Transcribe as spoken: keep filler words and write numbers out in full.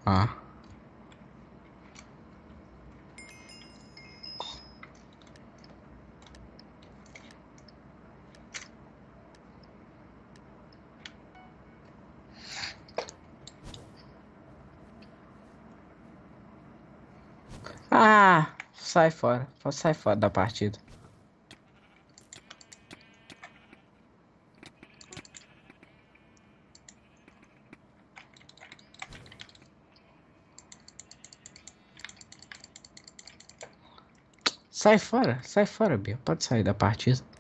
Ah. Ah, sai fora. Sai fora da partida. Sai fora, sai fora, Bia. Pode sair da partida.